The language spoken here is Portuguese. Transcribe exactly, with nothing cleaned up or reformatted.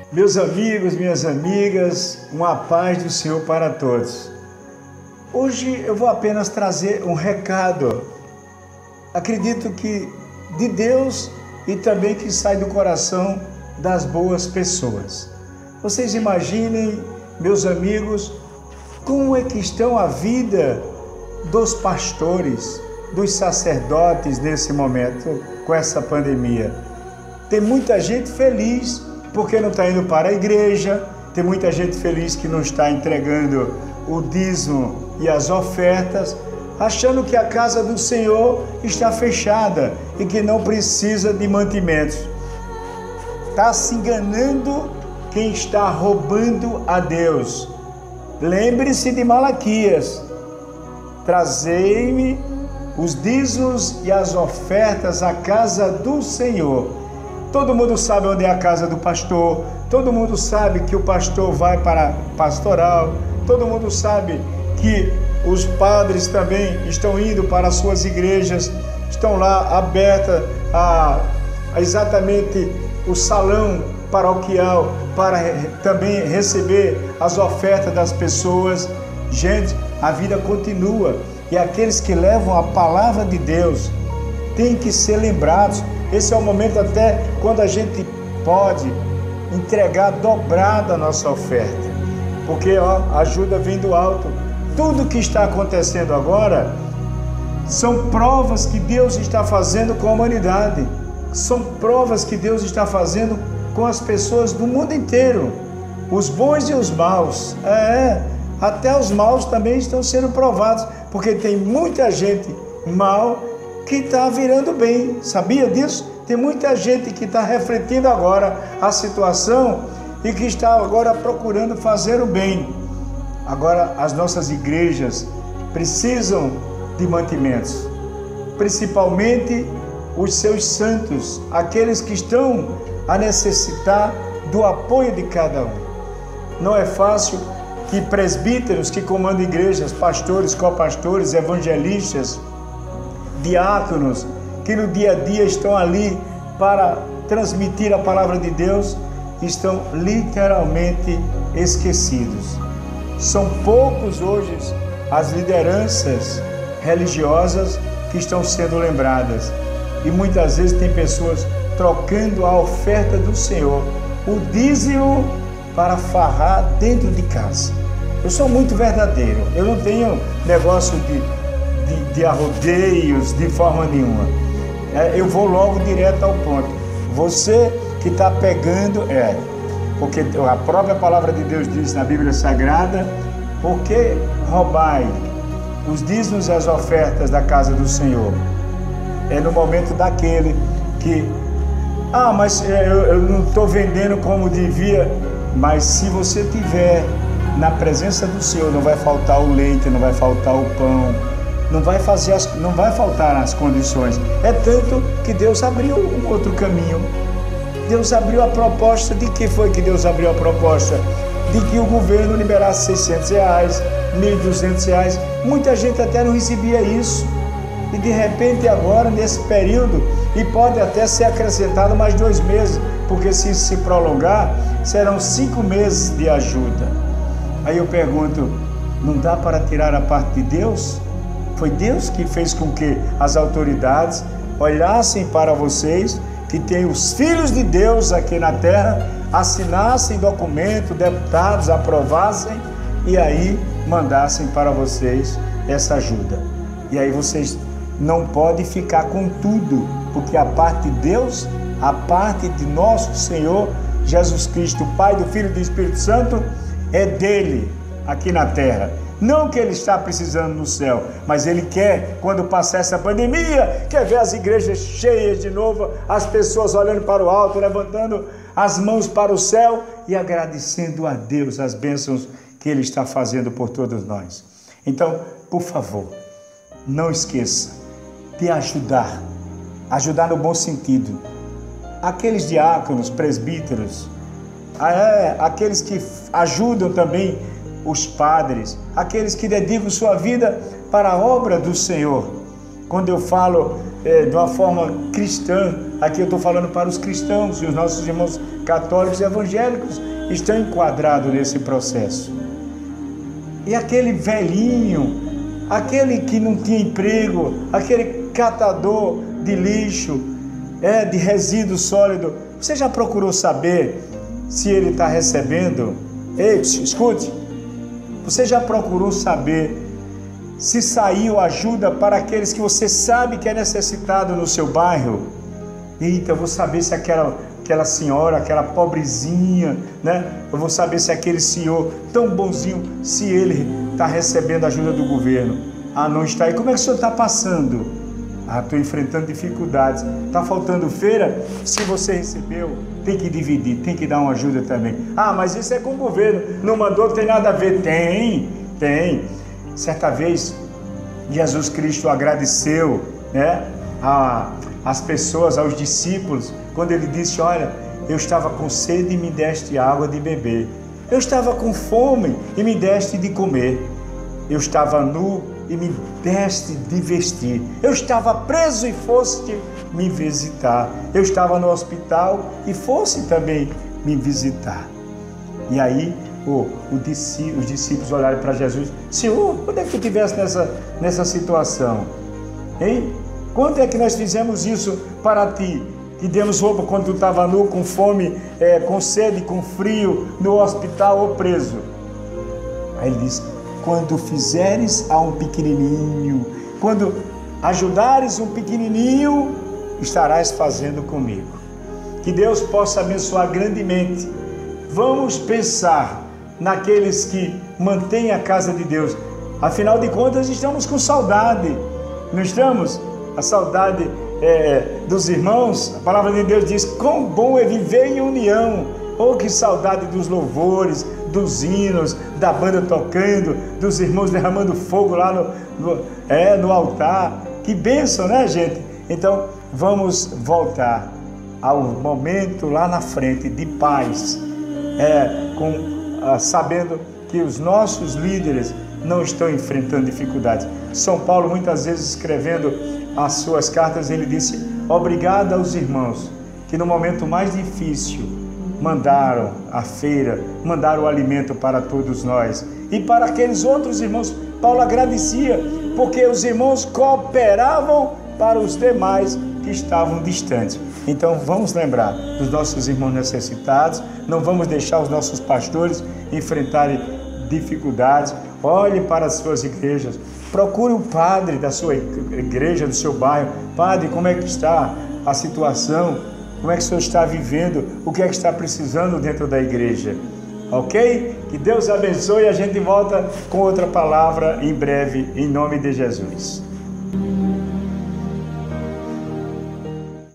Meus amigos, minhas amigas, uma paz do Senhor para todos. Hoje eu vou apenas trazer um recado, acredito que de Deus e também que sai do coração das boas pessoas. Vocês imaginem, meus amigos, como é que estão a vida dos pastores, dos sacerdotes nesse momento, com essa pandemia. Tem muita gente feliz porque não está indo para a igreja, tem muita gente feliz que não está entregando o dízimo e as ofertas, achando que a casa do Senhor está fechada e que não precisa de mantimentos. Está se enganando quem está roubando a Deus. Lembre-se de Malaquias: trazei-me os dízimos e as ofertas à casa do Senhor. Todo mundo sabe onde é a casa do pastor, todo mundo sabe que o pastor vai para pastoral, todo mundo sabe que os padres também estão indo para as suas igrejas, estão lá abertas a, a exatamente o salão paroquial para também receber as ofertas das pessoas. Gente, a vida continua e aqueles que levam a palavra de Deus têm que ser lembrados. Esse é o momento até quando a gente pode entregar dobrada a nossa oferta, porque ó, a ajuda vem do alto. Tudo que está acontecendo agora são provas que Deus está fazendo com a humanidade, são provas que Deus está fazendo com as pessoas do mundo inteiro, os bons e os maus. É, até os maus também estão sendo provados, porque tem muita gente mal que está virando bem. Sabia disso? Tem muita gente que está refletindo agora a situação e que está agora procurando fazer o bem. Agora as nossas igrejas precisam de mantimentos, principalmente os seus santos, aqueles que estão a necessitar do apoio de cada um. Não é fácil que presbíteros que comandam igrejas, pastores, copastores, evangelistas, diáconos, que no dia a dia estão ali para transmitir a palavra de Deus, estão literalmente esquecidos. São poucos hoje as lideranças religiosas que estão sendo lembradas, e muitas vezes tem pessoas trocando a oferta do Senhor, o dízimo, para farrar dentro de casa. Eu sou muito verdadeiro, eu não tenho negócio de, de, de arrodeios de forma nenhuma. É, eu vou logo direto ao ponto. Você que está pegando, é, porque a própria palavra de Deus diz na Bíblia Sagrada: porque roubai os dízimos e as ofertas da casa do Senhor. É no momento daquele que, ah, mas eu, eu não estou vendendo como devia. Mas se você tiver na presença do Senhor, não vai faltar o leite, não vai faltar o pão, não vai fazer as, não vai faltar as condições. É tanto que Deus abriu um outro caminho. Deus abriu a proposta. De que foi que Deus abriu a proposta? De que o governo liberasse seiscentos reais, mil e duzentos reais. Muita gente até não recebia isso. E de repente agora, nesse período, e pode até ser acrescentado mais dois meses, porque se se prolongar, serão cinco meses de ajuda. Aí eu pergunto, não dá para tirar a parte de Deus? Foi Deus que fez com que as autoridades olhassem para vocês, que tem os filhos de Deus aqui na terra, assinassem documento, deputados aprovassem e aí mandassem para vocês essa ajuda. E aí vocês não podem ficar com tudo, porque a parte de Deus, a parte de nosso Senhor Jesus Cristo, Pai, do Filho e do Espírito Santo, é dele aqui na terra. Não que ele está precisando no céu, mas ele quer, quando passar essa pandemia, quer ver as igrejas cheias de novo, as pessoas olhando para o alto, levantando as mãos para o céu e agradecendo a Deus as bênçãos que ele está fazendo por todos nós. Então, por favor, não esqueça de ajudar, ajudar no bom sentido. Aqueles diáconos, presbíteros, é, aqueles que ajudam também os padres, aqueles que dedicam sua vida para a obra do Senhor. Quando eu falo é, de uma forma cristã, Aqui eu estou falando para os cristãos, e os nossos irmãos católicos e evangélicos estão enquadrados nesse processo. E aquele velhinho, aquele que não tinha emprego, aquele catador de lixo, é, de resíduo sólido, você já procurou saber se ele está recebendo? Ei, escute, você já procurou saber se saiu ajuda para aqueles que você sabe que é necessitado no seu bairro? Eita, eu vou saber se aquela, aquela senhora, aquela pobrezinha, né? Eu vou saber se aquele senhor tão bonzinho, se ele está recebendo ajuda do governo. Ah, não está aí. Como é que o senhor está passando? Ah, estou enfrentando dificuldades. Está faltando feira? Se você recebeu, tem que dividir, tem que dar uma ajuda também. Ah, mas isso é com o governo. Não mandou, não tem nada a ver. Tem, tem. Certa vez, Jesus Cristo agradeceu, né, a, as pessoas, aos discípulos, quando ele disse: olha, eu estava com sede e me deste água de beber. Eu estava com fome e me deste de comer. Eu estava nu e me deste de vestir. Eu estava preso e foste me visitar. Eu estava no hospital e foste também me visitar. E aí oh, o discípulo, os discípulos olharam para Jesus: Senhor, quando é que tu estivesse nessa, nessa situação? Hein? Quando é que nós fizemos isso para ti? Que demos roupa quando tu estava nu, com fome, é, com sede, com frio, no hospital ou preso? Aí ele disse: quando fizeres a um pequenininho, quando ajudares um pequenininho, estarás fazendo comigo. Que Deus possa abençoar grandemente. Vamos pensar naqueles que mantêm a casa de Deus. Afinal de contas, estamos com saudade, não estamos? A saudade é, dos irmãos. A palavra de Deus diz: quão bom é viver em união. Oh, que saudade dos louvores, dos hinos, da banda tocando, dos irmãos derramando fogo lá no, no, é, no altar. Que bênção, né, gente? Então, vamos voltar ao momento lá na frente de paz, é, com, ah, sabendo que os nossos líderes não estão enfrentando dificuldades. São Paulo, muitas vezes, escrevendo as suas cartas, ele disse: obrigado aos irmãos que no momento mais difícil mandaram a feira, mandaram o alimento para todos nós. E para aqueles outros irmãos, Paulo agradecia, porque os irmãos cooperavam para os demais que estavam distantes. Então vamos lembrar dos nossos irmãos necessitados, não vamos deixar os nossos pastores enfrentarem dificuldades. Olhe para as suas igrejas, procure o padre da sua igreja, do seu bairro. Padre, como é que está a situação? Como é que o senhor está vivendo? O que é que está precisando dentro da igreja? Ok? Que Deus abençoe e a gente volta com outra palavra em breve, em nome de Jesus.